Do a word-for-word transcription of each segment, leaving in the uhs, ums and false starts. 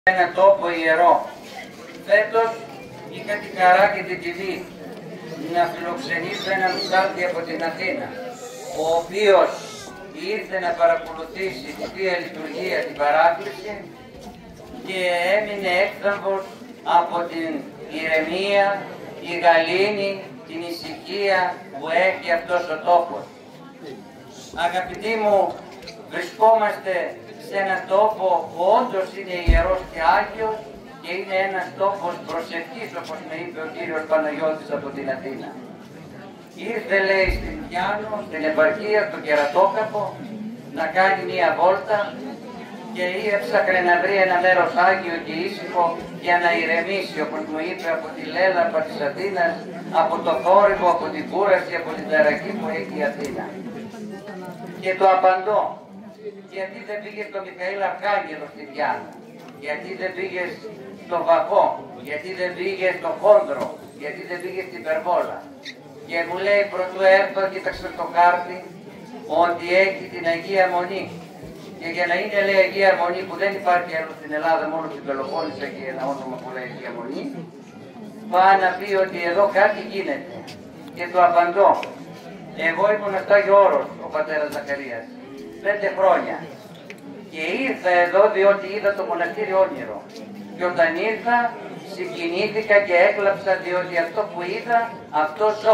Ένα τόπο ιερό. Φέτος είχα τη χαρά και την τιμή να φιλοξενήσω έναν ψάλτη από την Αθήνα, ο οποίος ήρθε να παρακολουθήσει τη Θεία Λειτουργία, την Παράκληση, και έμεινε έκθαμβος από την ηρεμία, η γαλήνη, την ησυχία που έχει αυτός ο τόπος. Αγαπητοί μου, βρισκόμαστε σε έναν τόπο που όντως είναι ιερός και άγιος και είναι ένας τόπος προσευχής, όπως με είπε ο κύριος Παναγιώτης από την Αθήνα. Ήρθε, λέει, στην Πιάνο, στην επαρχία, στο Κερατόκαπο, να κάνει μία βόλτα και έψαχνε να βρει ένα μέρος άγιο και ήσυχο για να ηρεμήσει, όπως μου είπε, από τη λέλαπα της Αθήνας, από το θόρυβο, από την κούραση, από την ταραχή που έχει η Αθήνα. Και το απαντώ. Γιατί δεν πήγε στο Μιχαήλ Αρχάγγελο στην Πιάνο, γιατί δεν πήγε στο Βαχό, γιατί δεν πήγε στο Χόντρο, γιατί δεν πήγε στην Περβόλα. Και μου λέει, πρωτού έρθω, κοίταξε στο χάρτη ότι έχει την Αγία Μονή. Και για να είναι, λέει, Αγία Μονή, που δεν υπάρχει άλλο στην Ελλάδα, μόνο στην Πελοπόννησο έχει ένα όνομα που λέει Αγία Μονή, πάει να πει ότι εδώ κάτι γίνεται. Και το απαντώ. Εγώ ήμουν στο Άγιο Όρος, ο πατέρας Ζαχαρίας, πέντε χρόνια. Και ήρθα εδώ διότι είδα το μοναστήρι όνειρο. Και όταν ήρθα, συγκινήθηκα και έκλαψα, διότι αυτό που είδα, αυτό ζω.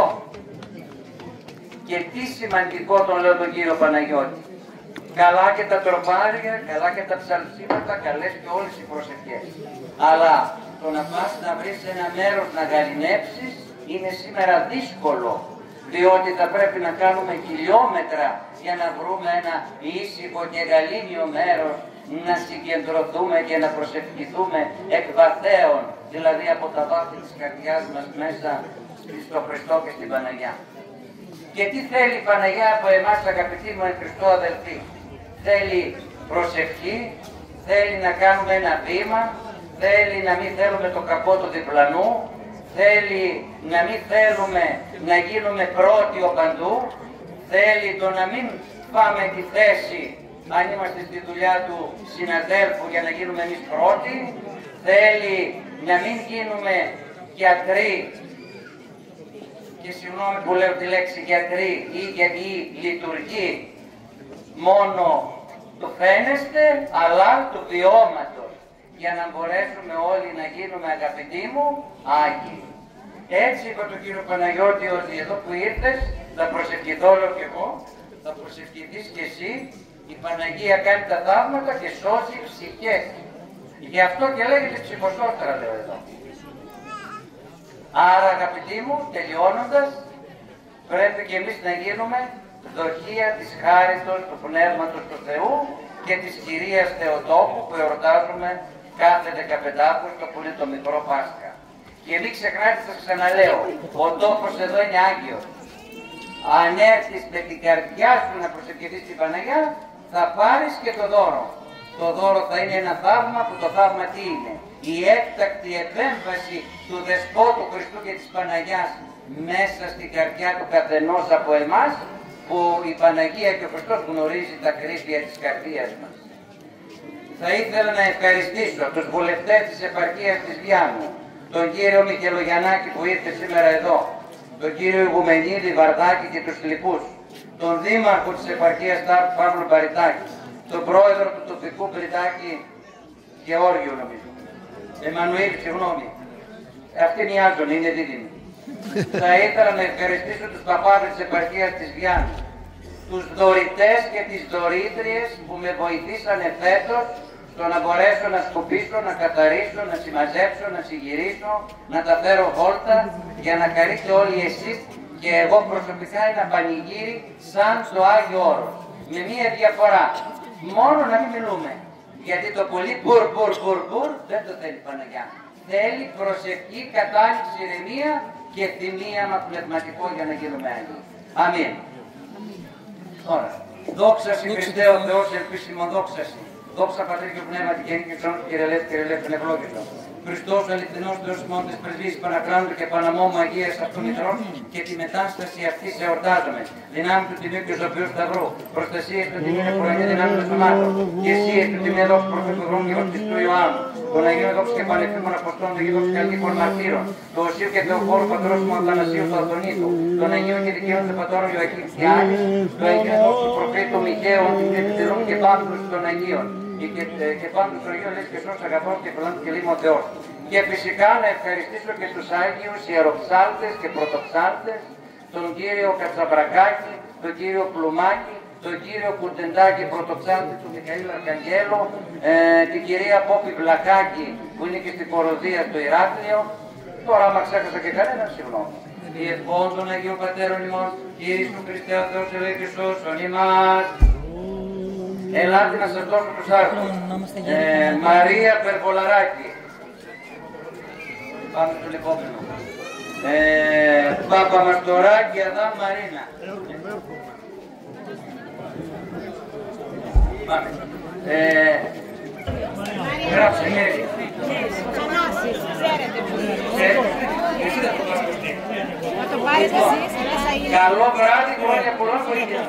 Και τι σημαντικό, τον λέω τον κύριο Παναγιώτη. Καλά και τα τροπάρια, καλά και τα ψαλσίματα, καλές και όλες οι προσευχές. Αλλά το να πας να βρεις ένα μέρος να γαληνέψεις είναι σήμερα δύσκολο. Διότι θα πρέπει να κάνουμε χιλιόμετρα για να βρούμε ένα ήσυχο και γαλήνιο μέρος, να συγκεντρωθούμε και να προσευχηθούμε εκ βαθέων, δηλαδή από τα βάθη της καρδιάς μας μέσα στο Χριστό και στην Παναγιά. Και τι θέλει η Παναγιά από εμάς, αγαπητοί μου εν Χριστώ αδελφοί? Θέλει προσευχή, θέλει να κάνουμε ένα βήμα, θέλει να μην θέλουμε το κακό του διπλανού, θέλει να μην θέλουμε να γίνουμε πρώτοι οπαντού, θέλει το να μην πάμε τη θέση, αν είμαστε στη δουλειά του συναδέλφου, για να γίνουμε εμείς πρώτοι, θέλει να μην γίνουμε γιατροί, και συγγνώμη που λέω τη λέξη γιατροί, ή γιατί λειτουργεί μόνο του φαίνεστε, αλλά του βιώματος, για να μπορέσουμε όλοι να γίνουμε, αγαπητοί μου, Άγιοι. Έτσι είπα τον κύριο Παναγιώτη ότι εδώ που ήρθες θα προσευχηθώ όλο και εγώ, θα προσευχηθείς και εσύ, η Παναγία κάνει τα θαύματα και σώζει ψυχές. Γι' αυτό και λέγεται ψυχοσώστρα, λέω εδώ. Άρα, αγαπητοί μου, τελειώνοντας, πρέπει και εμείς να γίνουμε δοχεία της χάριτος του Πνεύματος του Θεού και της Κυρίας Θεοτόκου που εορτάζουμε κάθε δεκαπέντε Αυγούστου, που είναι το μικρό Πάσχα. Και μην ξεχνάτε, σας ξαναλέω, ο τόπος εδώ είναι Άγιος. Αν έρθεις με την καρδιά σου να προσευχηθείς την Παναγιά, θα πάρεις και το δώρο. Το δώρο θα είναι ένα θαύμα, που το θαύμα τι είναι? Η έκτακτη επέμβαση του Δεσπότου Χριστού και της Παναγιάς μέσα στην καρδιά του καθενός από εμάς, που η Παναγία και ο Χριστός γνωρίζει τα κρύβια της καρδίας μας. Θα ήθελα να ευχαριστήσω τους βουλευτές της επαρχίας της Βιάνου, τον κύριο Μιχελογιαννάκη που ήρθε σήμερα εδώ, τον κύριο Ηγουμενίδη Βαρδάκη και τους λοιπούς, τον δήμαρχο της επαρχίας Παύλου Παριτάκη, τον πρόεδρο του τοπικού Πριτάκη Γεώργιο, νομίζω. Εμμανουήλ, συγγνώμη. Αυτοί μοιάζουν, είναι δίδυμοι. Θα ήθελα να ευχαριστήσω τους παπάδες της επαρχίας της Βιάνου, τους δωρητές και τις δωρήτριες που με βοηθήσανε φέτος στο να μπορέσω να σκουπίσω, να καθαρίσω, να συμμαζέψω, να συγυρίσω, να τα φέρω βόλτα, για να χαρείτε όλοι εσείς και εγώ προσωπικά ένα πανηγύρι σαν το Άγιο Όρος. Με μία διαφορά, μόνο να μην μιλούμε. Γιατί το πολύ μπουρ μπουρ μπουρ μπουρ δεν το θέλει η Παναγιά. Θέλει προσευχή, κατάληξη, ηρεμία και θυμίαμα πνευματικό για να γίνουμε Άγιοι. Αμήν. Τώρα, δόξα σοι Χριστέ ο Θεός ελπίσιμο δόξα σοι. Δόξα Πατρί και Πνεύματι και νίκη ψώνου του Κύριε Λέτη και Ρελεύθεν ευλόγητο. Χριστός αληθινός Θεός ημών της πρεσβείας Πανακράντου και Παναμόμου Αγίας αυτού μητρών και τη μετάσταση αυτής εορτάζομαι. Δυνάμει του Τιμίου και Ζωπιού Σταυρού, προστασίες του Τιμίου Πρωινή δυνάμει των Σωμάτων και εσύ εκ του Τιμίου Δόξου Προφήτου Γρόμου και Βαπτιστού Ιωάννου. των Αγίων Δόξων και Πανεφήμων Αποστόλων, των Αγίων Δόξων και Αγίων Μαρτύρων, του Οσίου και Θεοχώρου Πατρός μου Αθανασίου του Αντωνίτου, των Αγίων και Δικαίων του Πατώρων Ιωακήμ και Άνης, του Αγίων Δόξου του Προφήτου Μιχαίου, και επιτελούν και πάντους των Αγίων, και, και πάντους των Αγίων λες και σώς αγαθός και φυλάντου και λίμων Θεός. Και φυσικά να ευχαριστήσω και τους Άγιους ιεροψάλτες και πρωτοψάλτες, τον κύριο Κατσαμπρακάκη, τον κύριο Πλουμάκη, τον κύριο Κουρτεντάκη, πρωτοψάλτη του Μιχαήλ Αρχαγγέλου, ε, την κυρία Πόπη Βλακάκη που είναι και στην Κοροδία στο Ηράκλειο. Τώρα άμα ξέχασα και κανένα, συγγνώμη. Η ευχών των Αγίων Πατέρων ημών, Κύριε του Χριστέ ο Θεός ελέγχει και σώσον ημάς. Ελάτε να σας δώσω τους άρθρους. Ε, Μαρία Περβολαράκη. Πάμε στον επόμενο. Ε, Παπαμαστοράκη Αδάμ Μαρίνα. Πάμε. Ε, γράψε χέρι. Θανάσης, ξέρετε που είναι. Θα το πάρετε εσείς, καλό βράδυ, χρόνια πολλά βοήθεια.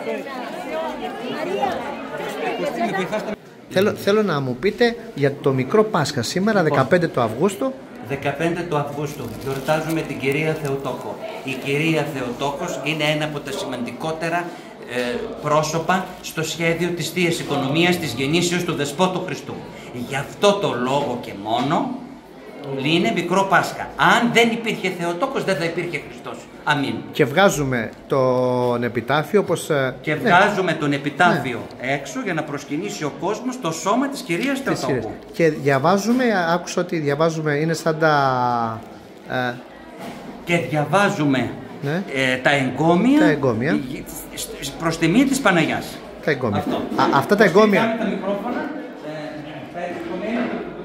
Θέλω, θέλω να μου πείτε για το μικρό Πάσχα σήμερα, δεκαπέντε του Αυγούστου. δεκαπέντε του Αυγούστου γιορτάζουμε την κυρία Θεοτόκο. Η κυρία Θεοτόκος είναι ένα από τα σημαντικότερα ε, πρόσωπα στο σχέδιο της Θείας Οικονομίας της γεννήσεως του Δεσπότου Χριστού. Γι' αυτό το λόγο και μόνο είναι μικρό Πάσχα. Αν δεν υπήρχε Θεοτόκος δεν θα υπήρχε Χριστός. Αμήν. Και βγάζουμε τον επιτάφιο όπως... Και ναι. βγάζουμε τον επιτάφιο ναι. έξω για να προσκυνήσει ο κόσμος το σώμα της κυρίας Θεοτόκου. Και διαβάζουμε, άκουσα ότι διαβάζουμε, είναι σαν τα... Ε... Και διαβάζουμε ναι. ε, τα εγκόμια, τα εγκόμια. προς τιμή της Παναγιάς. Τα εγκόμια. Αυτό. Α, αυτά τα εγκόμια... Τα μικρόφωνα, ε, τα εγκόμια,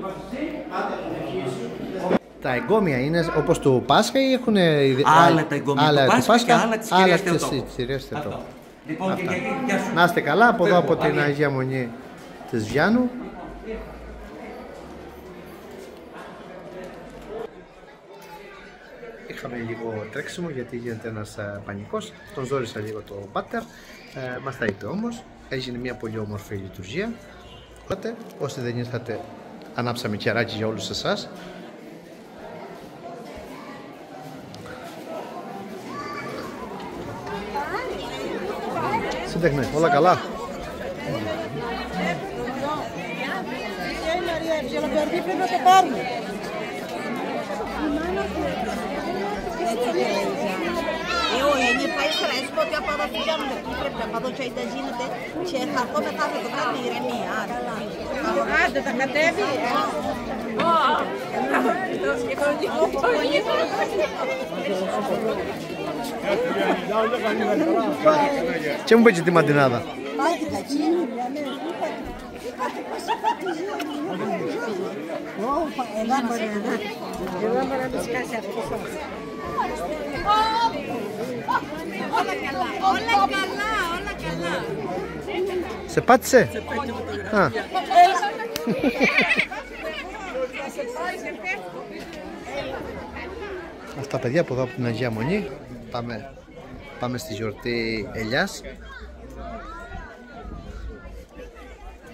τα εγκόμια είναι όπως του Πάσχα ή έχουν... Άλλα τα εγκόμια του Πάσχα και άλλα της κυρίας Θεοτόκου. Λοιπόν, και, και, και, να είστε καλά από εδώ από την Αγία Μονή της Βιάννου. Είχαμε λίγο τρέξιμο γιατί γίνεται ένας ε, πανικός. Τον ζόρισα λίγο το πάτερ. Ε, μας τα είπε όμως. Έγινε μια πολύ όμορφη λειτουργία. Οπότε, όσοι δεν ήρθατε, ανάψαμε κεράκι για όλους εσάς. Σύντεχνε, όλα καλά. Εγώ είναι παΐστερα, έσπω ότι από εδώ πηγαίνουν δεν πρέπει, από εδώ και δεν γίνεται και θα έρθω μετά από το πράγμα ηρεμία. Άντε, θα κατέβει. Και μου πέτσε τη μαντινάδα. Όλα καλά, όλα καλά, όλα καλά. Σε πάτησε? Α. Αυτά παιδιά από εδώ από την Αγία Μονή. Πάμε, πάμε στη γιορτή Ελιάς.